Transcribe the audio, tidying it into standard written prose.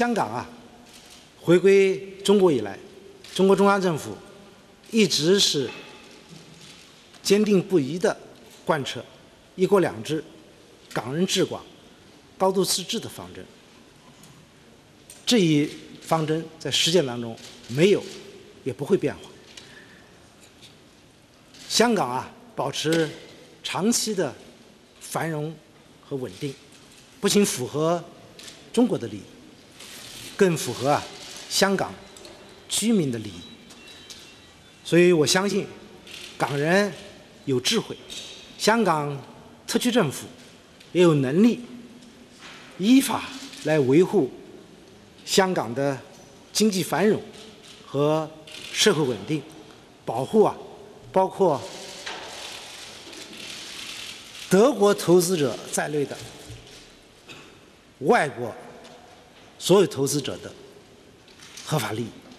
香港回归中国以来，中国中央政府一直是坚定不移地贯彻“一国两制”、港人治港、高度自治的方针。这一方针在实践当中没有，也不会变化。香港保持长期的繁荣和稳定，不仅符合中国的利益，更符合香港居民的利益。所以我相信港人有智慧，香港特区政府也有能力依法来维护香港的经济繁荣和社会稳定，保护包括德国投资者在内的外国所有投资者的合法利益。